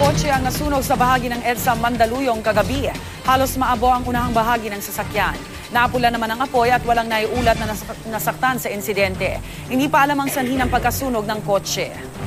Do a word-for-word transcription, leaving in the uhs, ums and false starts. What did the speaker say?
kotse ang nasunog sa bahagi ng EDSA Mandaluyong kagabi. Halos maabo ang unahang bahagi ng sasakyan. Naapula naman ang apoy at walang naiulat na nasak- nasaktan sa insidente. Hindi pa alam ang sanhi ng pagkasunog ng kotse.